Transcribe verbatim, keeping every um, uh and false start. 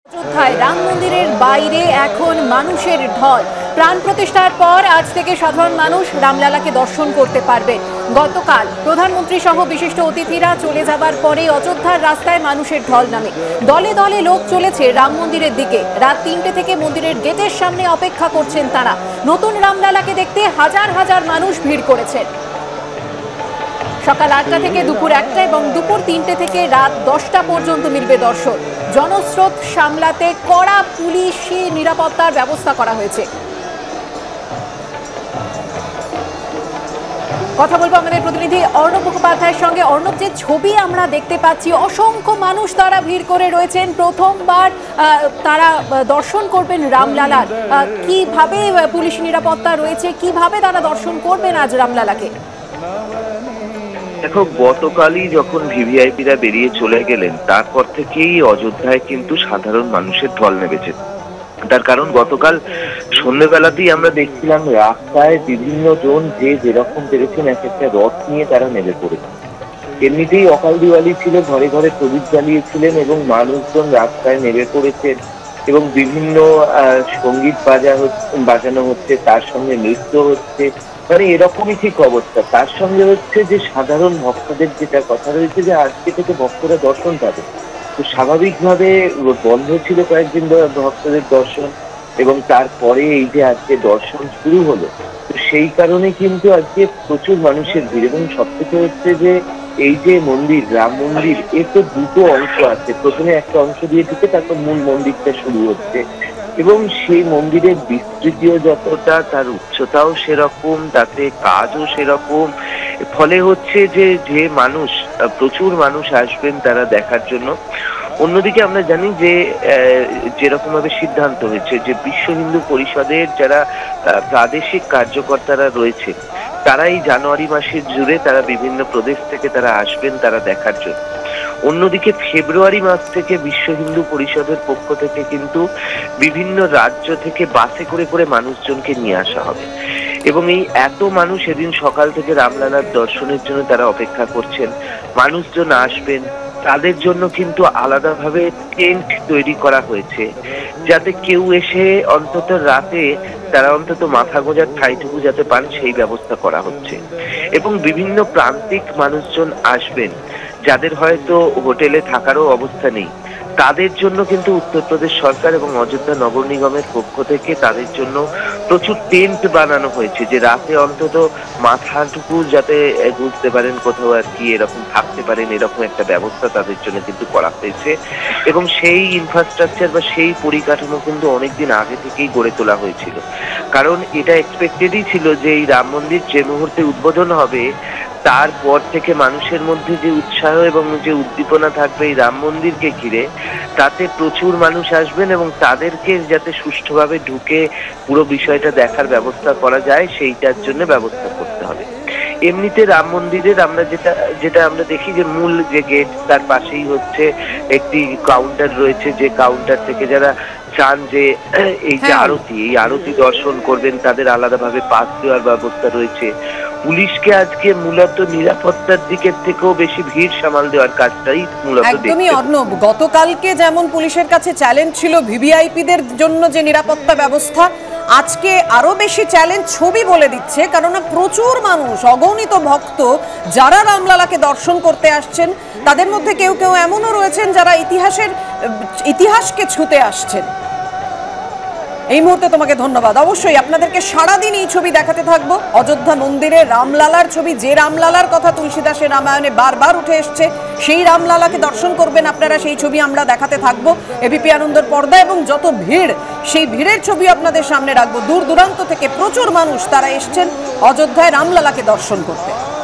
অযোধ্যায় রাম মন্দিরের বাইরে এখন মানুষের ঢল। প্রাণ প্রতিষ্ঠার পর আজ থেকে সাধারণ মানুষ রামলালাকে দর্শন করতে পারবে। গতকাল প্রধানমন্ত্রী সহ বিশিষ্ট অতিথিরা চলে যাবার পরে অযোধ্যার রাস্তায় মানুষের ঢল নামে। দলে দলে লোক চলেছে রাম মন্দিরের দিকে। রাত তিনটে থেকে মন্দিরের গেটের সামনে অপেক্ষা করছেন তারা। নতুন রামলালাকে দেখতে হাজার হাজার মানুষ ভিড় করেছেন। সকাল আটটা থেকে দুপুর একটা এবং দুপুর তিনটে থেকে রাত দশটা পর্যন্ত মিলবে দর্শন। জনস্রোত সামলাতে কড়া পুলিশি নিরাপত্তার ব্যবস্থা করা হয়েছে। কথা বলবো আমাদের প্রতিনিধি অর্ণব মুখোপাধ্যায়ের সঙ্গে। অর্ণব, যে ছবি আমরা দেখতে পাচ্ছি, অসংখ্য মানুষ তারা ভিড় করে রয়েছেন। প্রথমবার তারা দর্শন করবেন রামলালার। কিভাবে পুলিশি নিরাপত্তা রয়েছে, কিভাবে তারা দর্শন করবেন আজ রামলালাকে? দেখো, গতকালই যখন ভিভিআইপিরা বেরিয়ে চলে গেলেন তারপর থেকেই অযোধ্যায় কিন্তু সাধারণ মানুষের ঢল নেমেছে। তার কারণ গতকাল সন্ধ্যেবেলাতেই আমরা দেখছিলাম রাস্তায় বিভিন্ন জন যে যেরকম পেরেছেন এক একটা রথ নিয়ে তারা নেমে পড়েছে। এমনিতেই অকাল দিওয়ালি ছিল, ঘরে ঘরে প্রদীপ জ্বালিয়েছিলেন এবং মানুষজন রাস্তায় নেমে পড়েছেন এবং বিভিন্ন সঙ্গীত বাজা হচ্ছে বাজানো হচ্ছে, তার সঙ্গে নৃত্য হচ্ছে, মানে এরকমই ঠিক অবস্থা। তার সঙ্গে হচ্ছে যে সাধারণ ভক্তদের যেটা কথা রয়েছে যে আজকে থেকে ভক্তরা দর্শন পাবে। তো স্বাভাবিকভাবে বন্ধ ছিল কয়েকদিন ভক্তদের দর্শন এবং তারপরে এই যে আজকে দর্শন শুরু হলো, তো সেই কারণে কিন্তু আজকে প্রচুর মানুষের ভিড়। এবং সব থেকে হচ্ছে যে এই যে মন্দির, রাম মন্দির, এর তো দুটো অংশ আছে। প্রথমে একটা অংশ দিয়ে ঢুকে তারপর মূল মন্দিরটা শুরু হচ্ছে এবং সেই মন্দিরের বিস্তৃতিও যতটা, তার উচ্চতাও সেরকম, তাতে কাজও সেরকম। ফলে হচ্ছে যে যে মানুষ, প্রচুর মানুষ আসবেন তারা দেখার জন্য। অন্যদিকে আমরা জানি যে যেরকম ভাবে সিদ্ধান্ত হয়েছে যে বিশ্ব হিন্দু পরিষদের যারা প্রাদেশিক কার্যকর্তারা রয়েছে তারা এই জানুয়ারি মাসের জুড়ে তারা বিভিন্ন প্রদেশ থেকে তারা আসবেন তারা দেখার জন্য। অন্যদিকে ফেব্রুয়ারি মাস থেকে বিশ্ব হিন্দু পরিষদের পক্ষ থেকে কিন্তু বিভিন্ন রাজ্য থেকে বাসে করে করে মানুষজনকে নিয়ে আসা হবে এবং এই এত মানুষ এদিন সকাল থেকে রামলালার দর্শনের জন্য তারা অপেক্ষা করছেন। মানুষজন আসবেন, তাদের জন্য কিন্তু আলাদাভাবে টেন্ট তৈরি করা হয়েছে যাতে কেউ এসে অন্তত রাতে তারা অন্তত মাথা গোঁজার ঠাঁইটুকু যাতে পান সেই ব্যবস্থা করা হচ্ছে। এবং বিভিন্ন প্রান্তিক মানুষজন আসবেন যাদের হয়তো হোটেলে থাকারও অবস্থা নেই, তাদের জন্য কিন্তু উত্তরপ্রদেশ সরকার এবং অযোধ্যা নগর নিগমের পক্ষ থেকে তাদের জন্য প্রচুর টেন্ট বানানো হয়েছে যে রাতে অন্তত মাথাটুকু যাতে বুঝতে পারেন কোথাও আর কি এরকম থাকতে পারেন, এরকম একটা ব্যবস্থা তাদের জন্য কিন্তু করা হয়েছে। এবং সেই ইনফ্রাস্ট্রাকচার বা সেই পরিকাঠামো কিন্তু অনেকদিন আগে থেকেই গড়ে তোলা হয়েছিল, কারণ এটা এক্সপেক্টেডই ছিল যে এই রাম মন্দির যে মুহূর্তে উদ্বোধন হবে তারপর থেকে মানুষের মধ্যে যে উৎসাহ এবং যে উদ্দীপনা থাকবে এই রাম মন্দিরকে ঘিরে, তাতে প্রচুর মানুষ আসবেন এবং তাদেরকে যাতে সুষ্ঠুভাবে ঢুকে পুরো বিষয়টা দেখার ব্যবস্থা করা যায় সেইটার জন্য ব্যবস্থা করতে হবে। এমনিতে রাম মন্দিরের আমরা যেটা যেটা আমরা দেখি যে মূল যে গেট তার পাশেই হচ্ছে একটি কাউন্টার রয়েছে, যে কাউন্টার থেকে যারা চান যে এই যে আরতি, এই আরতি দর্শন করবেন তাদের আলাদাভাবে পাস দেওয়ার ব্যবস্থা রয়েছে। পুলিশকে আজকে মূলত নিরাপত্তার দিকের থেকেও বেশি ভিড় সামাল দেওয়ার কাজটাই মূলত। একদমই অর্ণব, গতকালকে যেমন পুলিশের কাছে চ্যালেঞ্জ ছিল ভিভিআইপিদের জন্য যে নিরাপত্তা ব্যবস্থা, আজকে আরো বেশি চ্যালেঞ্জ ছবি বলে দিচ্ছে। কারণ প্রচুর মানুষ, অগণিত ভক্ত যারা রামলালাকে দর্শন করতে আসছেন, তাদের মধ্যে কেউ কেউ এমনও রয়েছেন যারা ইতিহাসের ইতিহাসকে ছুঁতে আসছেন। এই মুহূর্তে তোমাকে ধন্যবাদ। অবশ্যই আপনাদেরকে সারাদিন এই ছবি দেখাতে থাকবো। অযোধ্যা মন্দিরে রামলালার ছবি, যে রামলালার কথা তুলসীদাসের রামায়ণে বারবার উঠে এসছে, সেই রামলালাকে দর্শন করবেন আপনারা, সেই ছবি আমরা দেখাতে থাকবো এবিপি আনন্দের পর্দা। এবং যত ভিড়, সেই ভিড়ের ছবি আপনাদের সামনে রাখবো। দূর দূরান্ত থেকে প্রচুর মানুষ তারা এসছেন অযোধ্যায় রামলালাকে দর্শন করতে।